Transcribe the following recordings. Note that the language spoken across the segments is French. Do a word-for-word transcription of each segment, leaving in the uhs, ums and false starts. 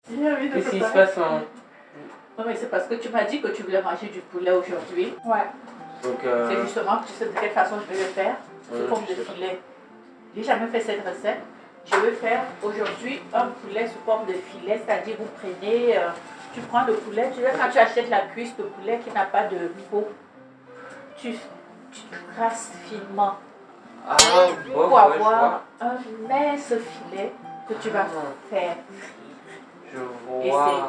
Qu'est-ce qui se passe en... Non mais c'est parce que tu m'as dit que tu voulais manger du poulet aujourd'hui. Ouais. Donc euh... C'est justement que tu sais de quelle façon je vais le faire. C'est ouais, comme de filet. J'ai jamais fait cette recette. Je vais faire aujourd'hui un poulet sous forme de filet, c'est-à-dire vous prenez, euh, tu prends le poulet, tu sais, quand tu achètes la cuisse de poulet qui n'a pas de peau, tu, tu traces finement ah, pour bon, avoir ouais, un mince filet que tu vas ah, faire. Je vois.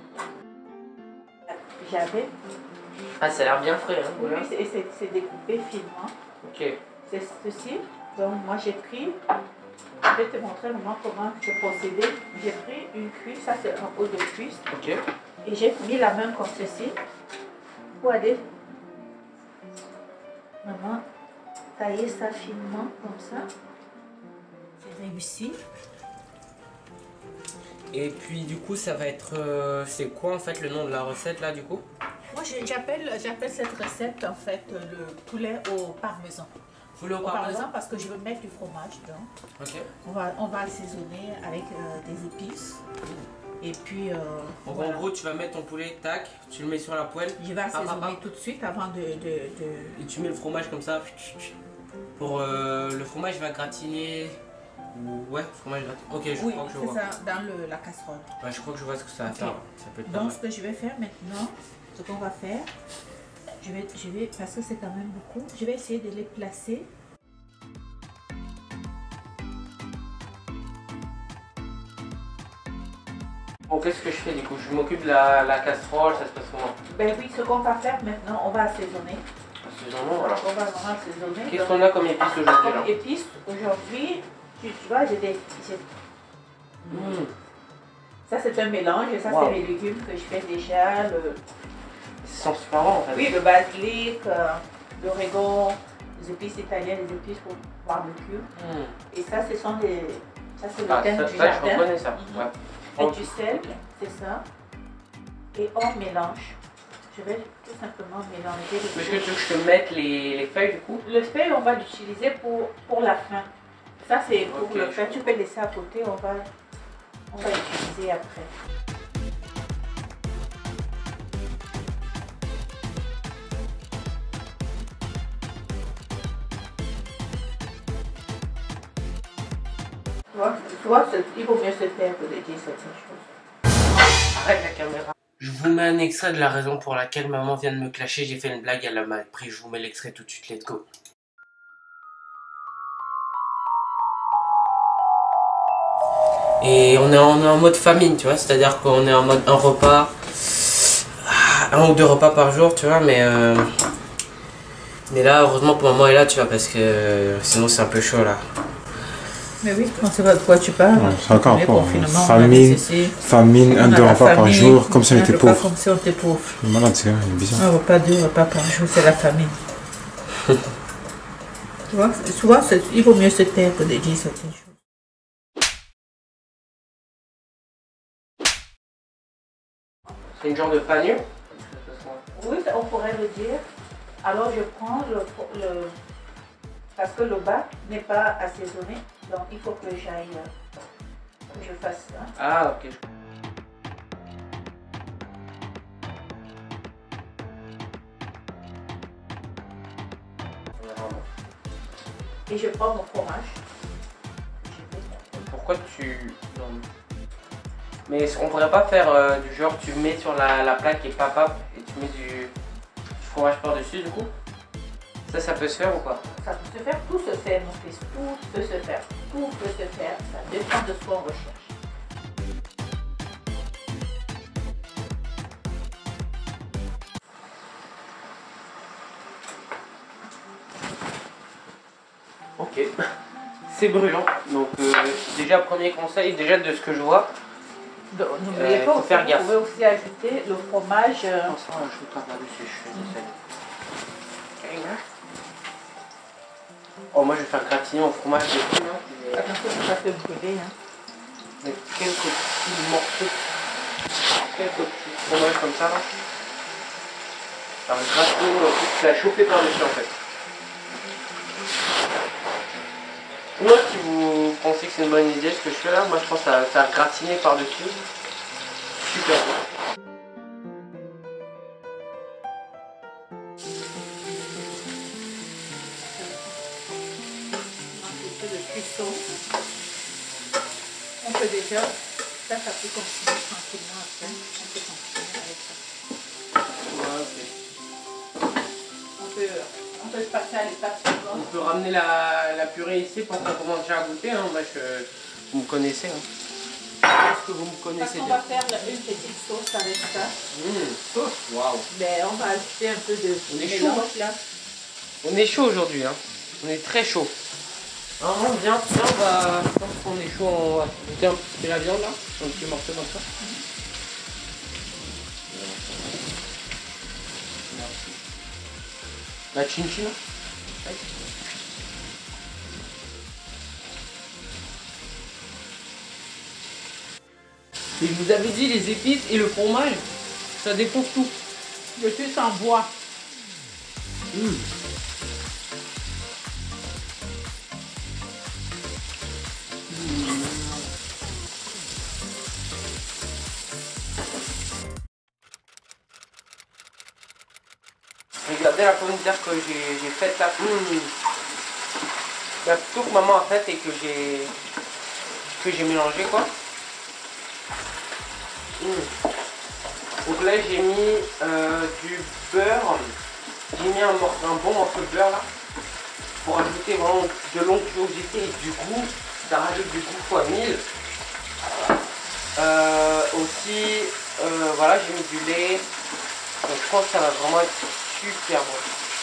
J'avais. Ah, ça a l'air bien frais. Hein, oui, et c'est découpé finement. Ok. C'est ceci. Donc moi j'ai pris. Je vais te montrer maintenant comment je procédais. J'ai pris une cuisse, ça c'est un haut de cuisse. Ok. Et j'ai mis la main comme ceci pour aller maintenant tailler ça finement comme ça. C'est réussi. Et puis du coup ça va être... Euh, c'est quoi en fait le nom de la recette là du coup? Moi j'appelle cette recette en fait le poulet au parmesan. Poulet au parmesan, parmesan parce que je veux mettre du fromage dedans. Ok. On va, on va assaisonner avec euh, des épices. Et puis... Euh, Donc voilà. en gros tu vas mettre ton poulet, tac, tu le mets sur la poêle. Je vais assaisonner ah, ah, ah. tout de suite avant de, de, de... Et tu mets le fromage comme ça. Pour euh, le fromage va gratiner... Ouais, fromage gratiner. Ok, je oui, crois que je vois. Oui, c'est ça, dans le, la casserole. Ouais, je crois que je vois ce que ça va okay. faire. Ça peut être Donc ce que je vais faire maintenant, ce qu'on va faire, je vais, je vais, parce que c'est quand même beaucoup, je vais essayer de les placer. Bon, qu'est-ce que je fais du coup? Je m'occupe de la, la casserole, ça se passe comment? Ben oui, ce qu'on va faire maintenant, on va assaisonner. Assaisonnement alors. On va vraiment assaisonner. Qu'est-ce qu'on a comme épices aujourd'hui? Comme épices, aujourd'hui, tu, tu vois, j'ai des... Mmh. Ça c'est un mélange, ça wow. C'est les légumes que je fais déjà. Le... Ça sent super bon en fait. Oui, le basilic, euh, l'origan, les épices italiennes, les épices pour barbecue. Mmh. Et ça, ce sont des... Ça c'est le ah, thym ça, du ça, jardin. je reconnais ça. Mmh. Ouais. Et oh. Du sel, c'est ça. Et on mélange. Je vais tout simplement mélanger. Est-ce que tu veux que je te mette les, les feuilles du coup? Le feuille, on va l'utiliser pour, pour la fin. Ça, c'est pour okay, le faire. Tu peux laisser à côté, on va, on va l'utiliser après. Tu vois, tu vois, il vaut mieux se taire que de dire certaines choses. Arrête la caméra. Je vous mets un extrait de la raison pour laquelle maman vient de me clasher. J'ai fait une blague, elle a mal pris. Je vous mets l'extrait tout de suite, let's go. Et on est en, on est en mode famine, tu vois, c'est-à-dire qu'on est en mode un repas, un ou deux repas par jour, tu vois, mais euh, mais là, heureusement que maman est là, tu vois, parce que euh, sinon c'est un peu chaud là. Mais oui, on ne sait pas de quoi tu parles. C'est encore un peu famine, famine, un, deux repas par jour, comme si on était pauvre. Comme si on était pauvre. Malade, c'est bizarre. Un repas, deux repas par jour, c'est la famine. Tu vois, souvent, il vaut mieux se taire que de dire certaines choses. C'est une genre de panure? Oui, on pourrait le dire. Alors je prends le, le... Parce que le bas n'est pas assaisonné, donc il faut que j'aille, que je fasse ça. Ah, ok. Et je prends mon fromage. Pourquoi tu... Non. Mais on pourrait pas faire euh, du genre tu mets sur la, la plaque et papap et tu mets du, du fromage par-dessus du coup? Ça, ça peut se faire ou pas? Ça peut se faire, tout se fait mon fils, tout peut se faire, tout peut se faire, ça dépend de ce qu'on recherche. Ok, c'est brûlant. Donc euh, déjà premier conseil, déjà de ce que je vois. N'oubliez euh, pas, aussi, faire gaffe. Vous pouvez aussi ajouter le fromage. Euh... Non, ça, je ne pas dessus, je fais des mmh. Oh, moi je vais faire gratiner au fromage de tout. Attention, ça peut brûler. Hein. Avec quelques petits morceaux, quelques petits fromages comme ça là. Alors gratiner, tu l'as chauffé par-dessus en fait. Moi, si vous pensez que c'est une bonne idée ce que je fais là, moi je pense à faire gratiner par-dessus. déjà, ça, ça peut continuer tranquillement après. On peut continuer avec ça. Ouais, ok. On peut, on peut se passer à l'étape suivante. On peut ramener la, la purée ici pour qu'on commence déjà à goûter. Hein. Moi, je, vous me connaissez. Hein. Je pense que vous me Parce connaissez qu'on bien. va faire une petite sauce avec ça. Mmh, sauce, waouh. Ben, on va ajouter un peu de On est mélange chaud, là. On est chaud aujourd'hui. Hein. On est très chaud. Alors, on vient, tiens, on va. Je pense qu'on est chaud. On va goûter un petit peu la viande là. Un petit morceau comme ça. La chin-chin. Et vous avez dit les épices et le fromage, ça défonce tout. Le plus en bois. Mmh. Regardez la pomme de terre que j'ai faite là. Mmh. La plutôt que maman a faite et que j'ai que j'ai mélangé quoi. Mmh. Donc là j'ai mis euh, du beurre. J'ai mis un, un bon morceau de beurre là. Pour ajouter vraiment de l'onctuosité et du goût. Ça rajoute du goût fois mille. Euh, aussi, euh, voilà, j'ai mis du lait. Donc je pense que ça va vraiment être super bon.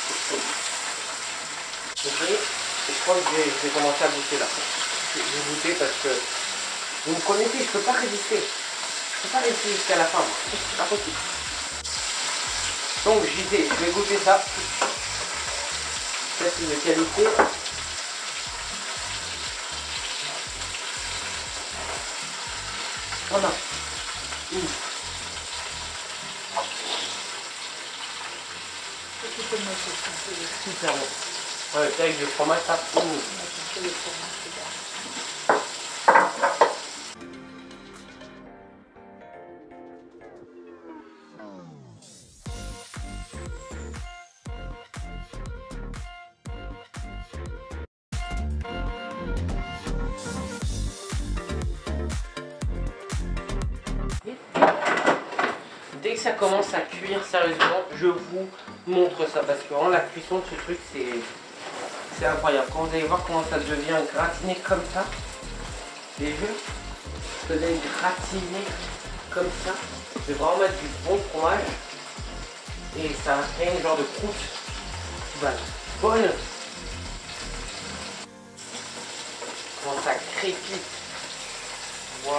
Ok. Et je crois que je vais, je vais commencer à goûter là. Je vais goûter parce que vous me connaissez, je peux pas résister. Je peux pas résister jusqu'à la fin. C'est pas possible. Donc j'y vais, je vais goûter ça. Test de qualité. Voilà. Mmh. Super bon. Ouais, avec du fromage, ça. Mmh. Dès que ça commence à cuire sérieusement, je vous montre ça parce que vraiment la cuisson de ce truc c'est c'est incroyable. Quand vous allez voir comment ça devient gratiné comme ça, les jeux, ça devient gratiné comme ça. Je vais vraiment mettre du bon fromage et ça va créer une genre de croûte qui va être bonne. Quand ça crépite. Waouh.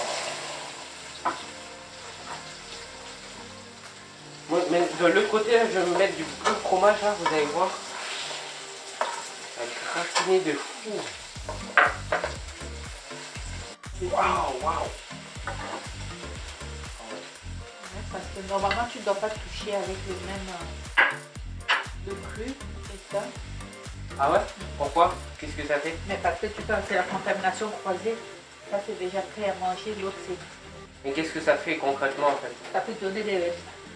Mais de l'autre côté, là, je vais me mettre du bon fromage, là, vous allez voir. Ça va gratiner de fou. Waouh, waouh. Parce que normalement, tu ne dois pas toucher avec le même euh, le cru et ça. Ah ouais? Pourquoi? Qu'est-ce que ça fait? Mais parce que tu penses que c'est la contamination croisée. Ça, c'est déjà prêt à manger. L'autre, c'est... Mais qu'est-ce que ça fait concrètement, en fait? Ça peut donner des...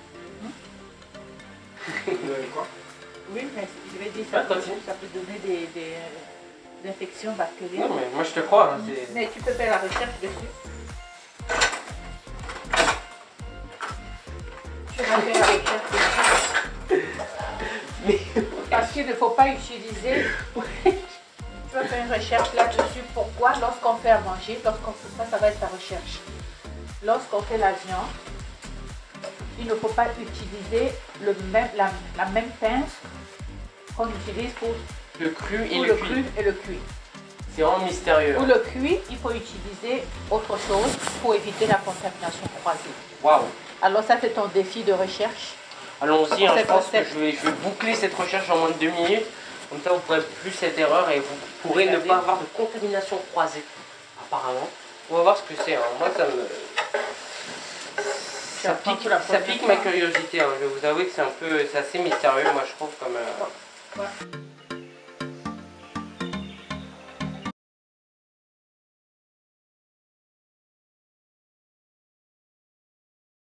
Quoi? Oui, mais je vais dire ça, Ah, peut, ça peut donner des, des, des infections bactériennes. Non, mais moi je te crois. Hein, mais tu peux faire la recherche dessus. Tu vas faire la recherche dessus. Mais... Parce qu'il ne faut pas utiliser... Tu vas faire une recherche là-dessus. Pourquoi? Lorsqu'on fait à manger, lorsqu'on fait ça, ça va être ta recherche. Lorsqu'on fait la viande, il ne faut pas utiliser le même, la, la même pince qu'on utilise pour le cru et pour le, le cuit. cru et le cuit. C'est vraiment mystérieux. Pour le cuit, il faut utiliser autre chose pour éviter la contamination croisée. Waouh. Alors ça, c'est ton défi de recherche. Allons-y, hein, je pense que je vais, je vais boucler cette recherche en moins de deux minutes. Comme ça, vous pourrez plus cette erreur et vous pourrez Regardez. ne pas avoir de contamination croisée. Apparemment. On va voir ce que c'est. Hein. Moi, ça me... Ça pique, ça pique ma curiosité, hein. Je vais vous avouer que c'est un peu, c'est assez mystérieux, moi je trouve comme... Euh... Ouais.